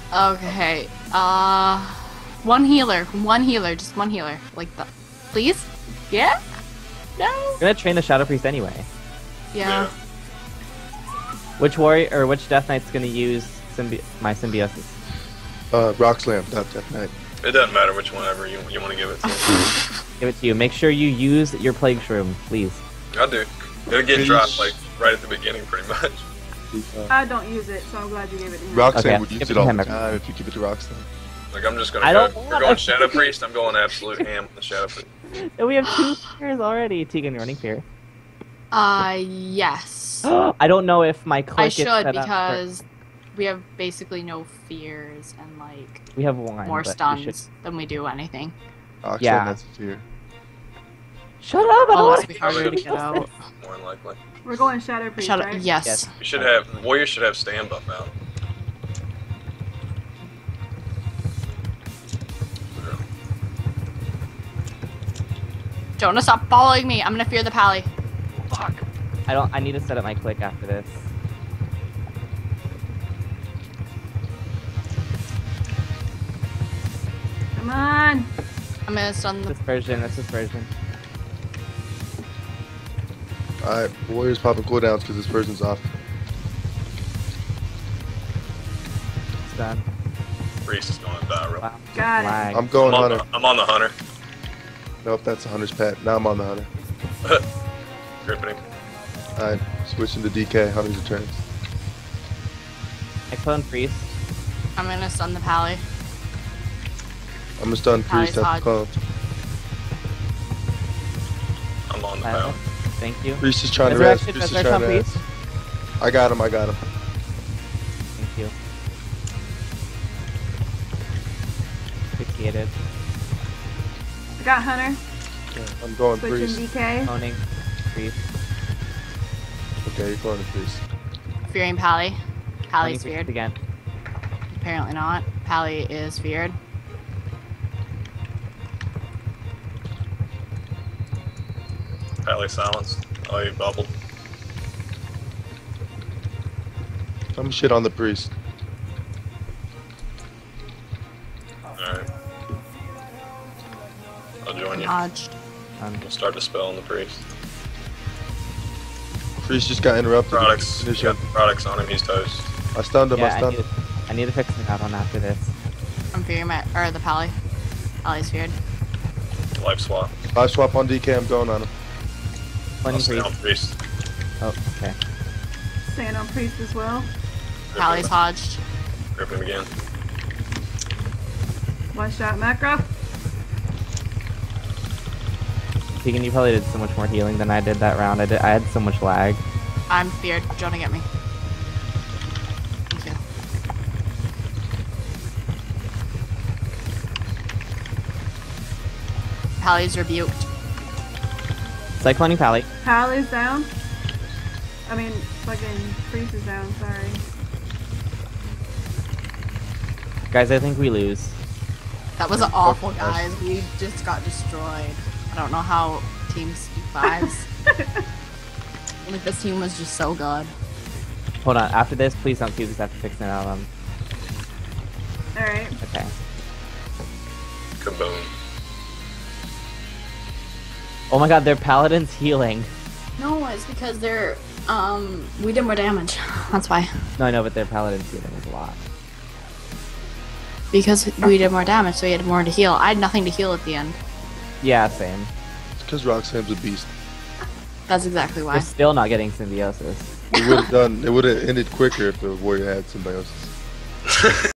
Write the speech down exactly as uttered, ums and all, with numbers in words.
Okay. Uh, one healer. One healer. Just one healer. Like the. Please? Yeah? No? I'm gonna train the Shadow Priest anyway. Yeah. Which warrior or which Death Knight's gonna use symbi my symbiosis? Uh, Rock Slam, not Death Knight. It doesn't matter which one ever you, you want to give it to. Give it to you. Make sure you use your Plague Shroom, please. I do. It'll get dropped like right at the beginning, pretty much. I don't use it, so I'm glad you gave it to him. Rock Okay, Slam would give use it it to all him the every- time if you give it to Rock Slam. Like I'm just gonna I go. don't We're want going a- Shadow Priest. I'm going absolute ham with the Shadow Priest. And we have two fears already. Tegan, you're running fear. Uh, yes. I don't know if my click I is should set up for- because we have basically no fears and like we have one more but we stuns should- than we do anything. Rock Yeah. Slam, that's a fear. Shut up! I don't Oh, want it's be harder to get out. More than likely. We're going Shadow Priest, Shut up. right? Yes. Yes. You should have Warriors should have stand buff out. Jonah, stop following me. I'm gonna fear the pally. Fuck. I don't. I need to set up my click after this. Come on! I'm gonna stun the. This version. This is version. Alright, Warriors popping cooldowns because this version's off. It's done. Priest is going to die real. Wow. Got it. Lag. I'm going I'm on, Hunter. the, I'm on the Hunter. Nope, that's a Hunter's pet. Now I'm on the Hunter. Gripping him. Alright, switching to D K, Hunter's returns. I clone Priest. I'm gonna stun the pally. I'm gonna stun Pally's Priest after hot. clone. I'm on the Silent. pound. Thank you. Priest is trying to rest. Resurrection. Priest is Resurrection trying on to Priest. rest. I got him, I got him. Thank you. Fixated. I got Hunter. Yeah, I'm going Switching Priest. D K. Cloning Priest. Okay, you're going to Priest. Fearing pally. Cloning Pally's Priest feared. again. Apparently not. Pally is feared. Pally silenced. Oh, you bubbled. I'm shit on the Priest. Alright. I'll join you. Dodged. Um, We'll start the spell on the Priest. Priest just got interrupted. Products. Finish You him. got the products on him. He's toast. I stunned him, yeah, I I stunned need, him. I need to fix him out on after this. I'm fearing my or the pally. Pally's feared. Life swap. Live swap on D K, I'm going on him. I'll Cloning stay on Priest. Priest. Oh, okay. Staying on Priest as well. Grip Pally's him. hodged. Grip him again. One shot macro. Tegan, you probably did so much more healing than I did that round. I did. I had so much lag. I'm feared. Jonah, get me. Thank you. Pally's rebuked. Cycloning Pally. Pally's down. I mean, fucking Priest is down, sorry. Guys, I think we lose. That was awful, guys. We just got destroyed. I don't know how teams do fives. Like this team was just so good. Hold on. After this, please don't cube this after fixing it out. Um, Alright. okay. Kaboom. Oh my god, their paladin's healing. No, it's because they're um we did more damage. That's why. No, I know, but their paladin's healing is a lot. Because we did more damage, so we had more to heal. I had nothing to heal at the end. Yeah, same. It's because Roxanne's a beast. That's exactly why. We're still not getting symbiosis. It would have done. It would have ended quicker if the warrior had symbiosis.